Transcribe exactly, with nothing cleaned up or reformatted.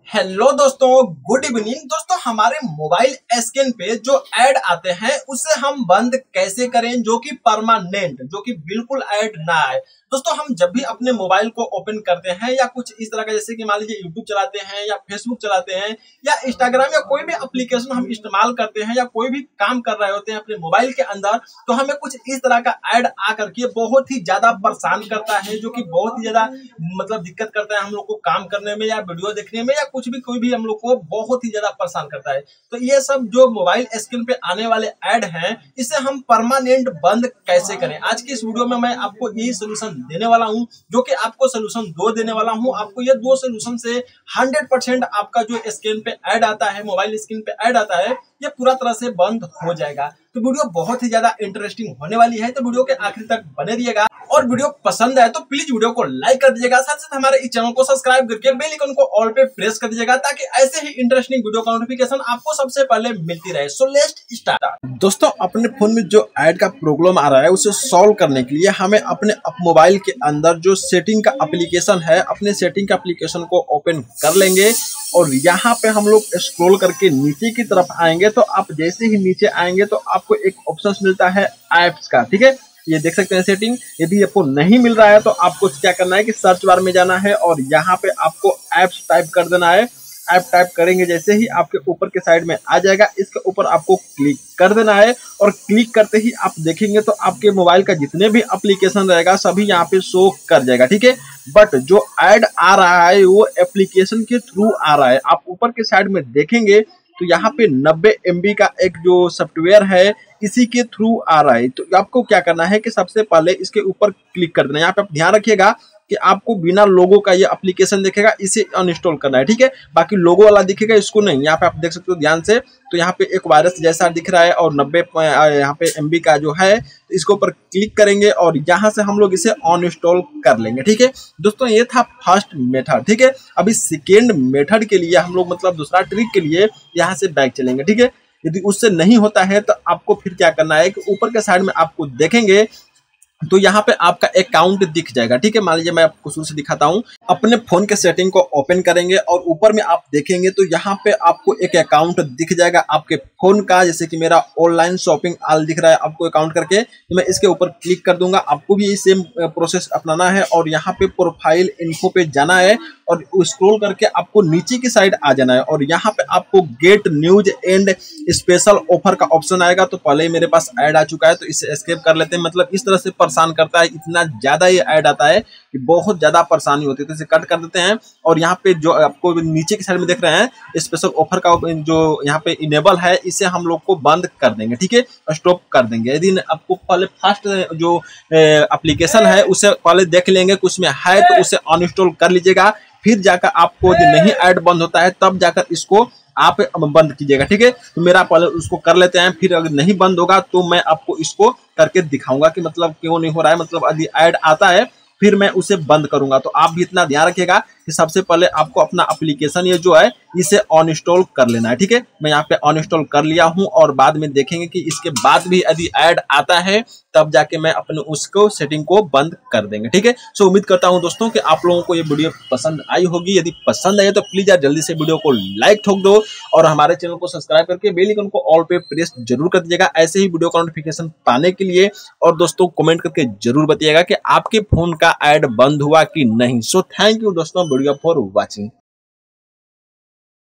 Hello दोस्तों, good evening. दोस्तों, हमारे मोबाइल स्क्रीन पे जो ऐड आते हैं उसे हम बंद कैसे करें जो कि परमानेंट, जो कि बिल्कुल ऐड ना आए। दोस्तों, हम जब भी अपने मोबाइल को ओपन करते हैं या कुछ इस तरह का, जैसे कि मान लीजिए यूट्यूब चलाते हैं या फेसबुक चलाते हैं या इंस्टाग्राम या कोई भी एप्लीकेशन हम इस्तेमाल करते हैं या कोई भी काम कर रहे होते हैं अपने मोबाइल के अंदर, तो हमें कुछ इस तरह का ऐड आकर के बहुत ही ज्यादा परेशान करता है, जो कि बहुत ही ज्यादा मतलब दिक्कत करता है हम लोग को काम करने में या वीडियो देखने में या कुछ भी कोई भी हम लोग को बहुत ही ज्यादा परेशान करता है। तो ये सब जो मोबाइल स्क्रीन पे आने वाले ऐड हैं, इसे हम परमानेंट बंद कैसे करें, आज की इस वीडियो में मैं आपको यही सोल्यूशन देने वाला हूं, जो कि आपको सोल्यूशन दो देने वाला हूं। आपको ये दो सोल्यूशन से हंड्रेड परसेंट आपका जो स्क्रीन पे ऐड आता है, मोबाइल स्क्रीन पे ऐड आता है, ये पूरा तरह से बंद हो जाएगा। तो वीडियो बहुत ही ज्यादा इंटरेस्टिंग होने वाली है, तो वीडियो के आखिर तक बने रहिएगा। और वीडियो पसंद आए तो प्लीज वीडियो को लाइक कर दीजिएगा, साथ साथ हमारे इस चैनल को सब्सक्राइब करके बेल आइकन को ऑल पे प्रेस कर दीजिएगा, ताकि ऐसे ही इंटरेस्टिंग वीडियो का नोटिफिकेशन आपको सबसे पहले मिलती रहे। So let's start. दोस्तों, अपने फोन में जो ऐड का प्रॉब्लम आ रहा है उसे सॉल्व करने के लिए हमें अपने मोबाइल के अंदर जो सेटिंग का एप्लीकेशन है, अपने सेटिंग का एप्लीकेशन को ओपन कर लेंगे और यहाँ पे हम लोग स्क्रॉल करके नीचे की तरफ आएंगे। तो आप जैसे ही नीचे आएंगे तो आपको एक ऑप्शन मिलता है ऐप्स का, ठीक है। ये देख सकते हैं सेटिंग। यदि आपको नहीं मिल रहा है तो आपको क्या करना है कि सर्च बार में जाना है और यहाँ पे आपको ऐप्स टाइप कर देना है। ऐप टाइप करेंगे जैसे ही आपके ऊपर के साइड में आ जाएगा, इसके ऊपर आपको क्लिक कर देना है और क्लिक करते ही आप देखेंगे तो आपके मोबाइल का जितने भी एप्लीकेशन रहेगा सभी यहाँ पे शो कर जाएगा, ठीक है। बट जो ऐड आ रहा है वो एप्लीकेशन के थ्रू आ रहा है। आप ऊपर के साइड में देखेंगे तो यहाँ पे नब्बे एम बी का एक जो सॉफ्टवेयर है इसी के थ्रू आ रहा है। तो आपको क्या करना है कि सबसे पहले इसके ऊपर क्लिक कर देना है। यहाँ पे आप ध्यान रखिएगा कि आपको बिना लोगो का ये एप्लीकेशन दिखेगा, इसे अनइंस्टॉल करना है, ठीक है। बाकी लोगो वाला दिखेगा, इसको नहीं। यहाँ पे आप देख सकते हो ध्यान से, तो यहाँ पे एक वायरस जैसा दिख रहा है और नब्बे यहाँ पे एमबी का जो है, इसके ऊपर क्लिक करेंगे और यहाँ से हम लोग इसे अनइंस्टॉल कर लेंगे, ठीक है। दोस्तों, ये था फर्स्ट मेथड, ठीक है। अभी सेकेंड मेथड के लिए हम लोग मतलब दूसरा ट्रिक के लिए यहाँ से बैक चलेंगे, ठीक है। यदि उससे नहीं होता है तो आपको फिर क्या करना है कि ऊपर के साइड में आपको देखेंगे तो यहाँ पे आपका अकाउंट दिख जाएगा, ठीक है। मान लीजिए मैं आपको शुरू से दिखाता हूँ। अपने फोन के सेटिंग को ओपन करेंगे और ऊपर में आप देखेंगे तो यहाँ पे आपको एक अकाउंट दिख जाएगा आपके फोन का, जैसे कि मेरा ऑनलाइन शॉपिंग ऑल दिख रहा है आपको अकाउंट करके। तो मैं इसके ऊपर क्लिक कर दूंगा। आपको भी यही सेम प्रोसेस अपनाना है और यहाँ पे प्रोफाइल इन्फो पे जाना है और स्क्रॉल करके आपको नीचे की साइड आ जाना है और यहाँ पे आपको get news and special offer का ऑप्शन आएगा। तो पहले ही मेरे पास ऐड आ चुका है तो इसे एस्केप कर लेते हैं। मतलब इस तरह से परेशान करता है, इतना ज्यादा ये ऐड आता है कि बहुत ज्यादा परेशानी होती है। तो इसे कट कर देते हैं और यहाँ पे जो आपको नीचे की साइड में देख रहे हैं स्पेशल ऑफर का जो यहाँ पे इनेबल है, इसे हम लोग को बंद कर देंगे, ठीक है, स्टॉप कर देंगे। यदि आपको पहले फर्स्ट जो एप्लीकेशन है उसे पहले देख लेंगे, कुछ में है तो उसे अनइंस्टॉल कर लीजिएगा। फिर जाकर आपको यदि नहीं ऐड बंद होता है तब जाकर इसको आप बंद कीजिएगा, ठीक है। तो मेरा पहले उसको कर लेते हैं, फिर अगर नहीं बंद होगा तो मैं आपको इसको करके दिखाऊंगा कि मतलब क्यों नहीं हो रहा है। मतलब यदि ऐड आता है फिर मैं उसे बंद करूंगा। तो आप भी इतना ध्यान रखिएगा कि सबसे पहले आपको अपना एप्लीकेशन ये जो है इसे अनइंस्टॉल कर लेना है, ठीक है। मैं यहाँ पे अनइंस्टॉल कर लिया हूँ और बाद में देखेंगे कि इसके बाद भी यदि ऐड आता है तब जाके मैं अपने उसको सेटिंग को बंद कर देंगे, ठीक है। सो उम्मीद करता हूँ दोस्तों कि आप लोगों को ये वीडियो पसंद आई होगी। यदि पसंद आई तो प्लीज यार जल्दी से वीडियो को लाइक ठोक दो और हमारे चैनल को सब्सक्राइब करके बेल आइकन को ऑल पे प्रेस जरूर कर दीजिएगा, ऐसे ही वीडियो का नोटिफिकेशन पाने के लिए। और दोस्तों, कमेंट करके जरूर बताइएगा कि आपके फोन का ऐड बंद हुआ कि नहीं। सो थैंक यू दोस्तों वीडियो फॉर वॉचिंग।